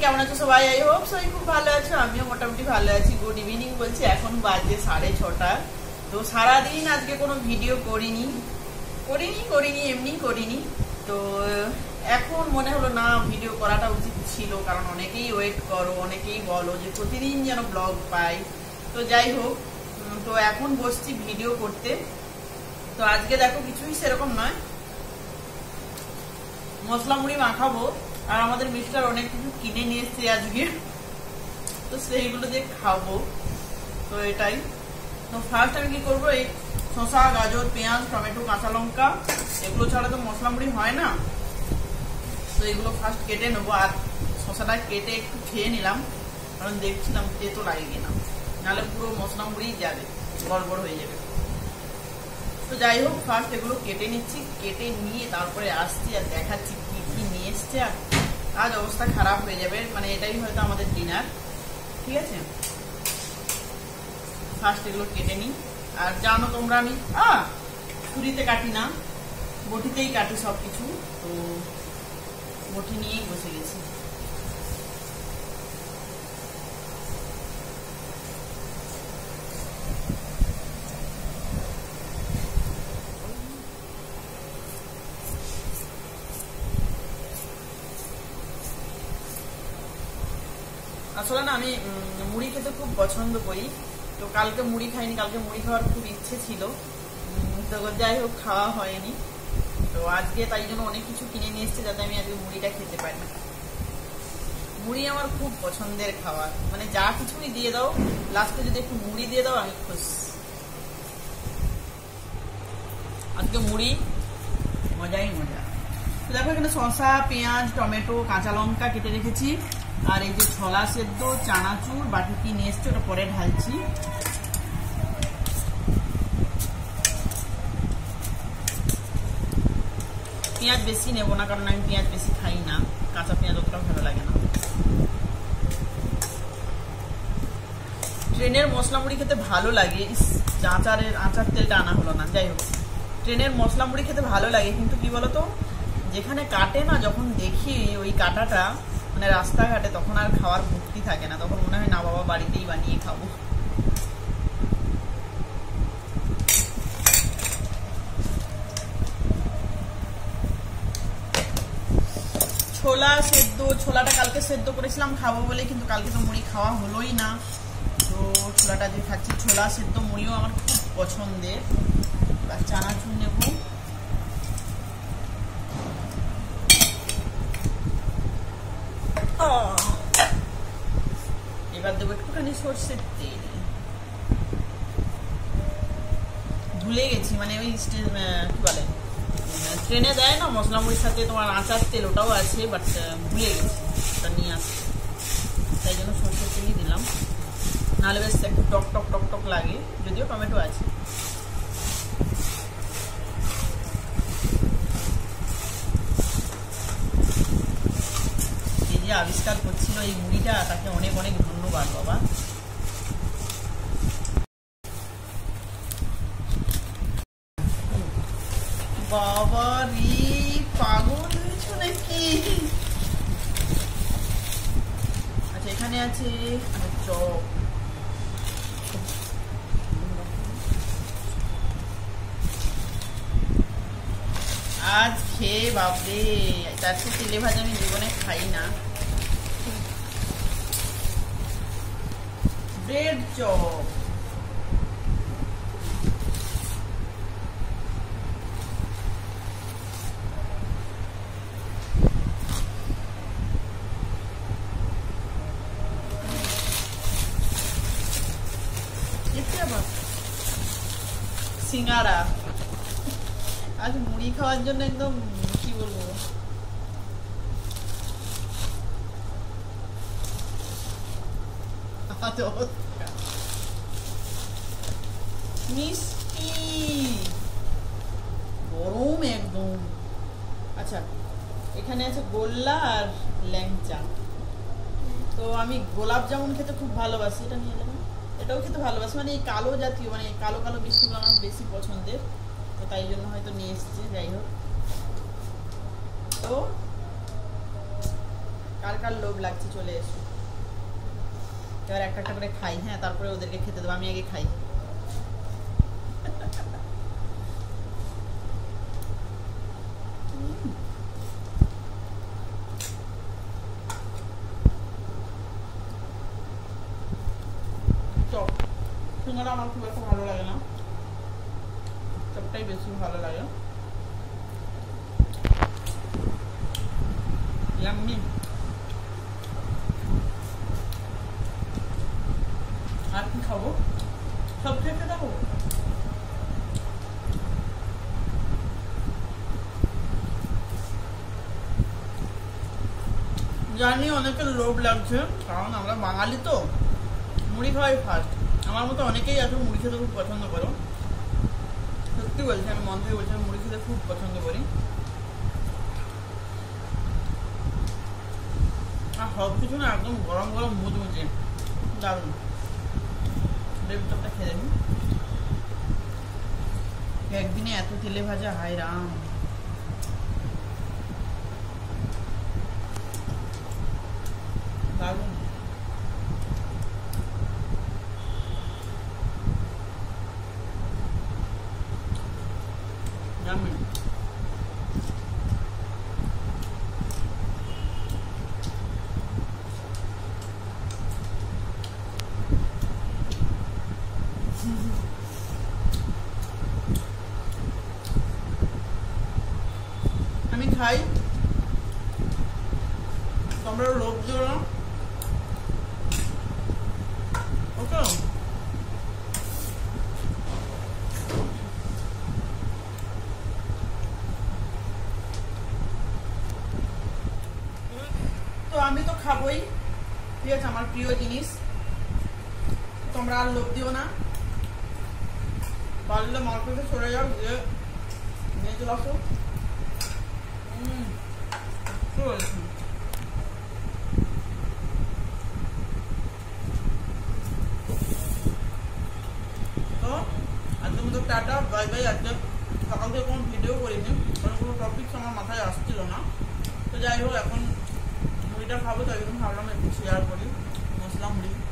কেমন আছো সবাই? আই হোপ সবাই খুব ভালো আছো, আমিও মোটামুটি ভালো আছি। গুড ইভিনিং বলছি, এখন বাজে 6:30। তো সারাদিন আজকে কোনো ভিডিও করিনি, এমনি করিনি। তো এখন মনে হলো না, ভিডিও করাটা উচিত ছিল, কারণ অনেকেই ওয়েট করো, অনেকেই বলো যে প্রতিদিন যেন ব্লগ পাই। তো যাই হোক, তো এখন বসছি ভিডিও করতে। তো আজকে দেখো কিছুই সেরকম নয়, মশলা মুড়ি মাখাবো। আর আমাদের মিস্টার অনেক কিছু কিনে নিয়ে এসছে আজকে, তো সেইগুলো দিয়ে খাবো। তো এটাই। তো ফার্স্ট আমি কি করবো, এই শসা, গাজর, পেঁয়াজ, টমেটো, কাঁচা লঙ্কা, এগুলো ছাড়া তো মশলা মুড়ি হয় না। তো এগুলো ফার্স্ট কেটে নেবো। আর শসাটা কেটে একটু খেয়ে নিলাম, কারণ দেখছিলাম তেতো লাগে কিনা, নাহলে পুরো মশলা মুড়ি যাবে, গড়বড় হয়ে যাবে। তো যাই হোক, ফার্স্ট এগুলো কেটে নিচ্ছি, কেটে নিয়ে তারপরে আসছি আর দেখাচ্ছি কি কি নিয়ে এসছে। আর আজ অবস্থা খারাপ হয়ে যাবে, মানে এটাই হয়তো আমাদের ডিনার। ঠিক আছে, ফার্স্ট এগুলো কেটে নিই। আর জানো তোমরা, আমি ছুরিতে কাটি না, বটিতেই কাটি সব কিছু। তো বটি নিয়েই বসে গেছি। আসলে না, আমি মুড়ি খেতে খুব পছন্দ করি। তো কালকে মুড়ি খাইনি, কালকে মুড়ি খাওয়ার খুব ইচ্ছে ছিল, তো যাই হোক খাওয়া হয়নি। তো আজকে তাই জন্য অনেক কিছু কিনে নিয়ে এসছে, যাতে আমি আজকে মুড়িটা খেতে পারি। মুড়ি আমার খুব পছন্দের খাবার, মানে যা কিছুই দিয়ে দাও, লাস্টে যদি একটু মুড়ি দিয়ে দাও আমি খুশ। আজকে মুড়ি মজাই মজা। তো দেখো, এখানে শসা, পেঁয়াজ, টমেটো, কাঁচা লঙ্কা কেটে রেখেছি। আর এই যে ছোলা সেদ্ধ, চানাচুর বাটিতে নিয়ে এসছে, ওটা পরে ঢালছি। পেঁয়াজ বেশি নেবো না, কারণ আমি পেঁয়াজ বেশি খাই না, কাঁচা পেঁয়াজ অতটা ভালো লাগে না। ট্রেনের মশলা মুড়ি খেতে ভালো লাগে। আচার তেলটা আনা হলো না। যাই হোক, ট্রেনের মশলা মুড়ি খেতে ভালো লাগে, কিন্তু কি বলতো, যেখানে কাটে না, যখন দেখি ওই কাটাটা মানে রাস্তাঘাটে, তখন আর খাওয়ার ভক্তি থাকে না, তখন মনে হয় না বাবা বাড়িতেই বানিয়ে খাবো। ছোলা সেদ্ধ, ছোলাটা কালকে সেদ্ধ করেছিলাম খাবো বলে, কিন্তু কালকে তো মুড়ি খাওয়া হলোই না। তো ছোলাটা যে খাচ্ছি, ছোলা সেদ্ধ মুড়িও আমার খুব পছন্দের। আর চানাচুর নেব। এবার দেবো একটুখানি সর্ষের তেল। ভুলে গেছি, মানে ওই কি বলে, ট্রেনে দেয় না মশলা মুড়ির সাথে তোমার আচার তেল, ওটাও আছে, বাট ভুলে গেছি, ওটা নিয়ে আসছি। তাই জন্য সর্ষের তেলই দিলাম, নাহলে বেশ একটু টক টক টক টক লাগে, যদিও টমেটো আছে। এই যে আবিষ্কার করছিল এই মুড়িটা, তাকে অনেক অনেক ধন্যবাদ বাবা। বাবা রে, পাগল হয়েছ নাকি? আচ্ছা, এখানে আছে চপ। আজ খেয়ে বাপরে, তার সাথে তেলে ভাজা আমি জীবনে খাই না। Bread chop. সিঙ্গারা। আজ মুড়ি খাওয়ার জন্য একদম কি বলবো, মিষ্টি গরম একদম। আচ্ছা, এখানে আছে গোল্লা আর ল্যাংচা। তো আমি গোলাপ জামুন খেতে খুব ভালোবাসি, এটা নিয়ে এলাম। এটাও খেতে ভালোবাসি, মানে এই কালো জাতীয়, মানে কালো কালো মিষ্টিগুলো আমার বেশি পছন্দের, তো তাই জন্য হয়তো নিয়ে এসেছি। যাই হোক, তো কার কার লোভ লাগছে চলে এসো। এবার একটা একটা করে খাই, হ্যাঁ, তারপরে ওদেরকে খেতে দেবো, আমি আগে খাই। চপ সিঙ্গারা আমার খুব একটা ভালো লাগে না, চপটাই বেশি ভালো লাগে। ইয়াম্মি। আর কি খাবো, সব খেতে দেবো। জানি অনেকের লোভ লাগছে, কারণ আমরা বাঙালি তো মুড়ি খাওয়াই ফার্স্ট। আমার মতো অনেকেই আছে মুড়ি খেতে খুব পছন্দ করো, সত্যি বলছি, আমি মন থেকে বলছি, আমি মুড়ি খেতে খুব পছন্দ করি। আর সব কিছু না একদম গরম গরম মুচমুচে দারুণ। ব্রেড চপটা খেয়ে দেখুন, একদিনে এত তেলে ভাজা, হায় রাম। দারুণ। Yummy. আমি খাই, তোমরা লোভ দিও না, ওকে? তো আমি তো খাবোই, ঠিক আছে, আমার প্রিয় জিনিস, তোমরা আর লোভ দিও না, পারলে মার্কেটে চলে যাও, গিয়ে নিয়ে চলে আসো। তো আজকের মতো টাটা, বাই বাই। আজকে সকাল থেকে কোনো ভিডিও করিনি, কারণ কোনো টপিকস আমার মাথায় আসছিল না। তো যাই হোক, এখন মুড়িটা খাবো, তো একদম ভাবলাম একটু শেয়ার করি মশলা মুড়ি।